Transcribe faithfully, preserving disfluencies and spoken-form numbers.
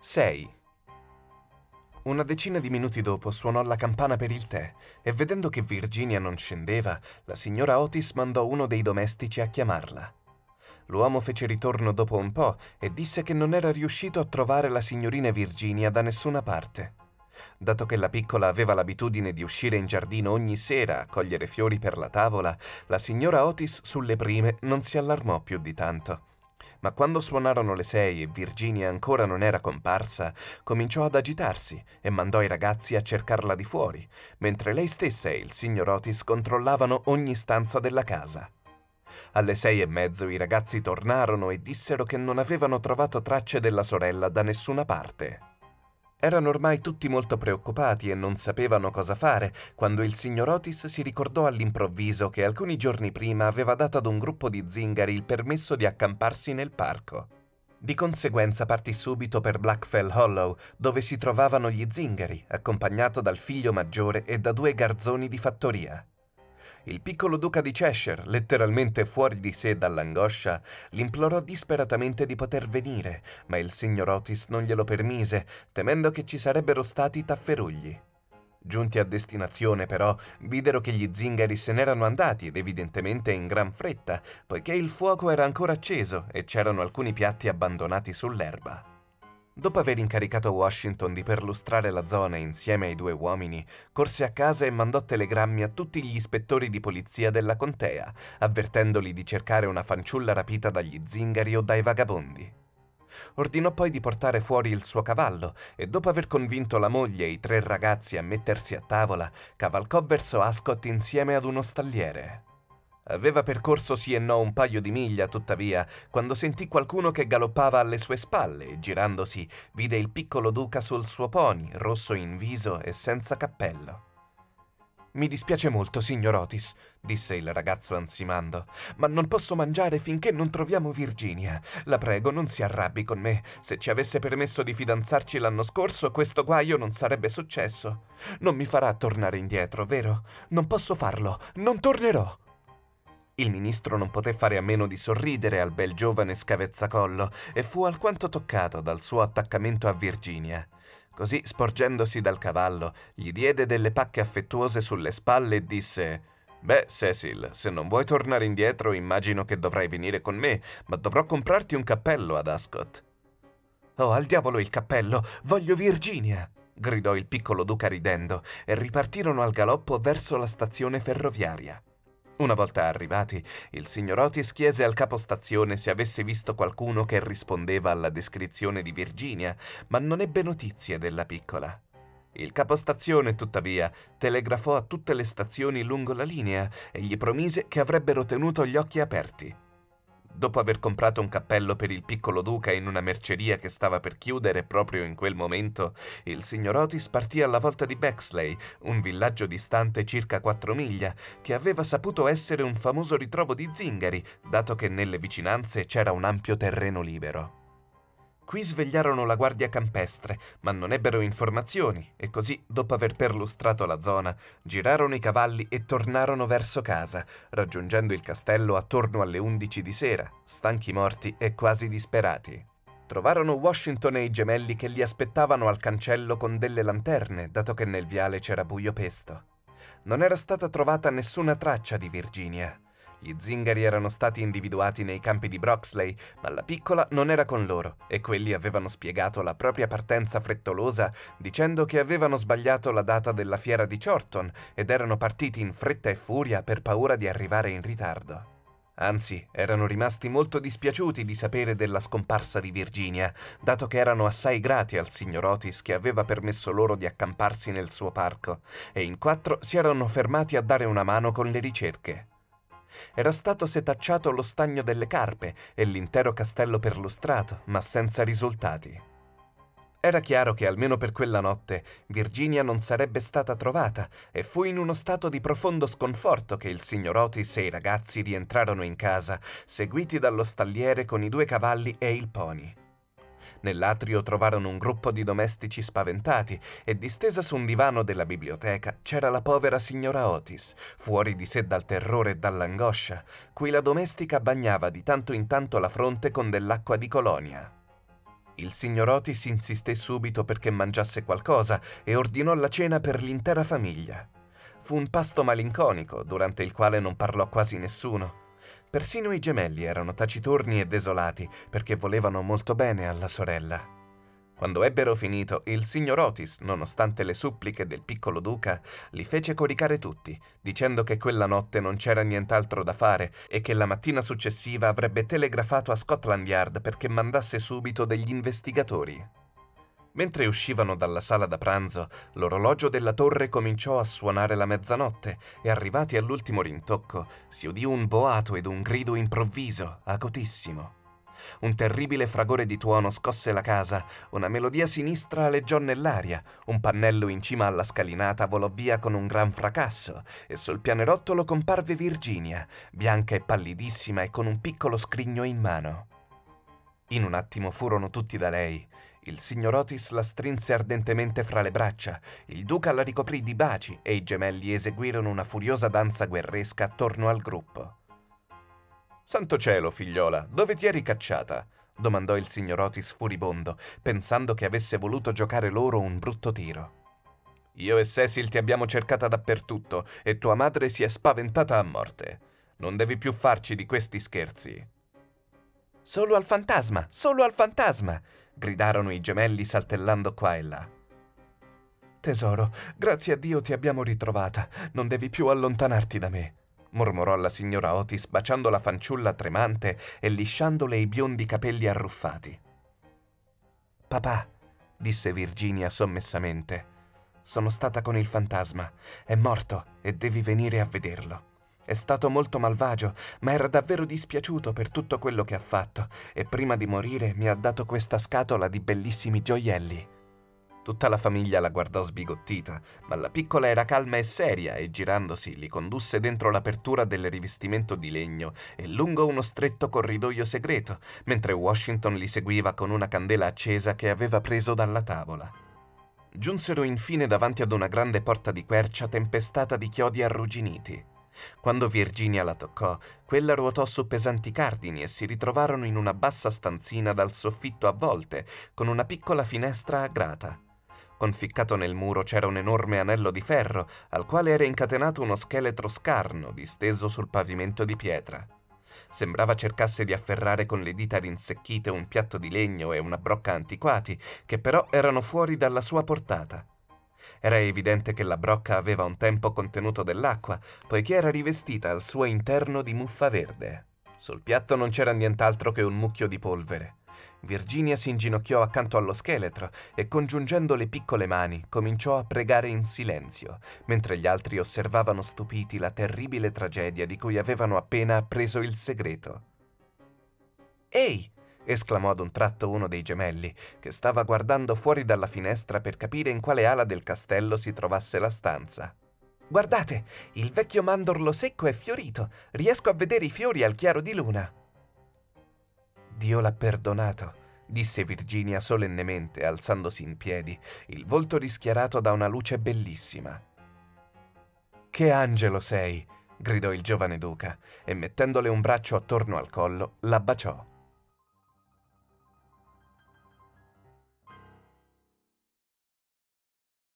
sei. Una decina di minuti dopo suonò la campana per il tè e vedendo che Virginia non scendeva, la signora Otis mandò uno dei domestici a chiamarla. L'uomo fece ritorno dopo un po' e disse che non era riuscito a trovare la signorina Virginia da nessuna parte. Dato che la piccola aveva l'abitudine di uscire in giardino ogni sera a cogliere fiori per la tavola, la signora Otis sulle prime non si allarmò più di tanto. Ma quando suonarono le sei e Virginia ancora non era comparsa, cominciò ad agitarsi e mandò i ragazzi a cercarla di fuori, mentre lei stessa e il signor Otis controllavano ogni stanza della casa. Alle sei e mezzo i ragazzi tornarono e dissero che non avevano trovato tracce della sorella da nessuna parte. Erano ormai tutti molto preoccupati e non sapevano cosa fare, quando il signor Otis si ricordò all'improvviso che alcuni giorni prima aveva dato ad un gruppo di zingari il permesso di accamparsi nel parco. Di conseguenza partì subito per Blackfell Hollow, dove si trovavano gli zingari, accompagnato dal figlio maggiore e da due garzoni di fattoria. Il piccolo duca di Cheshire, letteralmente fuori di sé dall'angoscia, l'implorò disperatamente di poter venire, ma il signor Otis non glielo permise, temendo che ci sarebbero stati tafferugli. Giunti a destinazione, però, videro che gli zingari se n'erano andati ed evidentemente in gran fretta, poiché il fuoco era ancora acceso e c'erano alcuni piatti abbandonati sull'erba. Dopo aver incaricato Washington di perlustrare la zona insieme ai due uomini, corse a casa e mandò telegrammi a tutti gli ispettori di polizia della contea, avvertendoli di cercare una fanciulla rapita dagli zingari o dai vagabondi. Ordinò poi di portare fuori il suo cavallo e dopo aver convinto la moglie e i tre ragazzi a mettersi a tavola, cavalcò verso Ascot insieme ad uno stalliere. Aveva percorso sì e no un paio di miglia, tuttavia, quando sentì qualcuno che galoppava alle sue spalle e, girandosi, vide il piccolo duca sul suo pony, rosso in viso e senza cappello. «Mi dispiace molto, signor Otis», disse il ragazzo ansimando, «ma non posso mangiare finché non troviamo Virginia. La prego, non si arrabbi con me. Se ci avesse permesso di fidanzarci l'anno scorso, questo guaio non sarebbe successo. Non mi farà tornare indietro, vero? Non posso farlo. Non tornerò». Il ministro non poté fare a meno di sorridere al bel giovane scavezzacollo e fu alquanto toccato dal suo attaccamento a Virginia. Così, sporgendosi dal cavallo, gli diede delle pacche affettuose sulle spalle e disse: «Beh, Cecil, se non vuoi tornare indietro, immagino che dovrai venire con me, ma dovrò comprarti un cappello ad Ascot». «Oh, al diavolo il cappello! Voglio Virginia!» gridò il piccolo duca ridendo, e ripartirono al galoppo verso la stazione ferroviaria. Una volta arrivati, il signor Otis chiese al capostazione se avesse visto qualcuno che rispondeva alla descrizione di Virginia, ma non ebbe notizie della piccola. Il capostazione, tuttavia, telegrafò a tutte le stazioni lungo la linea e gli promise che avrebbero tenuto gli occhi aperti. Dopo aver comprato un cappello per il piccolo duca in una merceria che stava per chiudere proprio in quel momento, il signor Otis partì alla volta di Bexley, un villaggio distante circa quattro miglia, che aveva saputo essere un famoso ritrovo di zingari, dato che nelle vicinanze c'era un ampio terreno libero. Qui svegliarono la guardia campestre, ma non ebbero informazioni e così, dopo aver perlustrato la zona, girarono i cavalli e tornarono verso casa, raggiungendo il castello attorno alle undici di sera, stanchi morti e quasi disperati. Trovarono Washington e i gemelli che li aspettavano al cancello con delle lanterne, dato che nel viale c'era buio pesto. Non era stata trovata nessuna traccia di Virginia. Gli zingari erano stati individuati nei campi di Broxley, ma la piccola non era con loro e quelli avevano spiegato la propria partenza frettolosa dicendo che avevano sbagliato la data della fiera di Chorton ed erano partiti in fretta e furia per paura di arrivare in ritardo. Anzi, erano rimasti molto dispiaciuti di sapere della scomparsa di Virginia, dato che erano assai grati al signor Otis che aveva permesso loro di accamparsi nel suo parco, e in quattro si erano fermati a dare una mano con le ricerche. Era stato setacciato lo stagno delle carpe e l'intero castello perlustrato, ma senza risultati. Era chiaro che almeno per quella notte Virginia non sarebbe stata trovata e fu in uno stato di profondo sconforto che il signor Otis e i ragazzi rientrarono in casa, seguiti dallo stalliere con i due cavalli e il pony. Nell'atrio trovarono un gruppo di domestici spaventati e distesa su un divano della biblioteca c'era la povera signora Otis, fuori di sé dal terrore e dall'angoscia, cui la domestica bagnava di tanto in tanto la fronte con dell'acqua di colonia. Il signor Otis insisté subito perché mangiasse qualcosa e ordinò la cena per l'intera famiglia. Fu un pasto malinconico, durante il quale non parlò quasi nessuno. Persino i gemelli erano taciturni e desolati perché volevano molto bene alla sorella. Quando ebbero finito, il signor Otis, nonostante le suppliche del piccolo duca, li fece coricare tutti, dicendo che quella notte non c'era nient'altro da fare e che la mattina successiva avrebbe telegrafato a Scotland Yard perché mandasse subito degli investigatori. Mentre uscivano dalla sala da pranzo, l'orologio della torre cominciò a suonare la mezzanotte e, arrivati all'ultimo rintocco, si udì un boato ed un grido improvviso, acutissimo. Un terribile fragore di tuono scosse la casa, una melodia sinistra aleggiò nell'aria, un pannello in cima alla scalinata volò via con un gran fracasso e sul pianerottolo comparve Virginia, bianca e pallidissima e con un piccolo scrigno in mano. In un attimo furono tutti da lei. Il signor Otis la strinse ardentemente fra le braccia, il duca la ricoprì di baci e i gemelli eseguirono una furiosa danza guerresca attorno al gruppo. «Santo cielo, figliola, dove ti eri cacciata?» domandò il signor Otis furibondo, pensando che avesse voluto giocare loro un brutto tiro. «Io e Cecil ti abbiamo cercata dappertutto e tua madre si è spaventata a morte. Non devi più farci di questi scherzi». «Solo al fantasma, solo al fantasma!» gridarono i gemelli saltellando qua e là. «Tesoro, grazie a Dio ti abbiamo ritrovata, non devi più allontanarti da me», mormorò la signora Otis baciando la fanciulla tremante e lisciandole i biondi capelli arruffati. «Papà», disse Virginia sommessamente, «sono stata con il fantasma, è morto e devi venire a vederlo. È stato molto malvagio, ma era davvero dispiaciuto per tutto quello che ha fatto e prima di morire mi ha dato questa scatola di bellissimi gioielli». Tutta la famiglia la guardò sbigottita, ma la piccola era calma e seria e girandosi li condusse dentro l'apertura del rivestimento di legno e lungo uno stretto corridoio segreto, mentre Washington li seguiva con una candela accesa che aveva preso dalla tavola. Giunsero infine davanti ad una grande porta di quercia tempestata di chiodi arrugginiti. Quando Virginia la toccò, quella ruotò su pesanti cardini e si ritrovarono in una bassa stanzina dal soffitto a volte, con una piccola finestra a grata. Conficcato nel muro c'era un enorme anello di ferro, al quale era incatenato uno scheletro scarno disteso sul pavimento di pietra. Sembrava cercasse di afferrare con le dita rinsecchite un piatto di legno e una brocca antiquati, che però erano fuori dalla sua portata. Era evidente che la brocca aveva un tempo contenuto dell'acqua, poiché era rivestita al suo interno di muffa verde. Sul piatto non c'era nient'altro che un mucchio di polvere. Virginia si inginocchiò accanto allo scheletro e, congiungendo le piccole mani, cominciò a pregare in silenzio, mentre gli altri osservavano stupiti la terribile tragedia di cui avevano appena appreso il segreto. «Ehi!» esclamò ad un tratto uno dei gemelli, che stava guardando fuori dalla finestra per capire in quale ala del castello si trovasse la stanza. «Guardate, il vecchio mandorlo secco è fiorito. Riesco a vedere i fiori al chiaro di luna». «Dio l'ha perdonato», disse Virginia solennemente, alzandosi in piedi, il volto rischiarato da una luce bellissima. «Che angelo sei!» gridò il giovane duca e, mettendole un braccio attorno al collo, la baciò.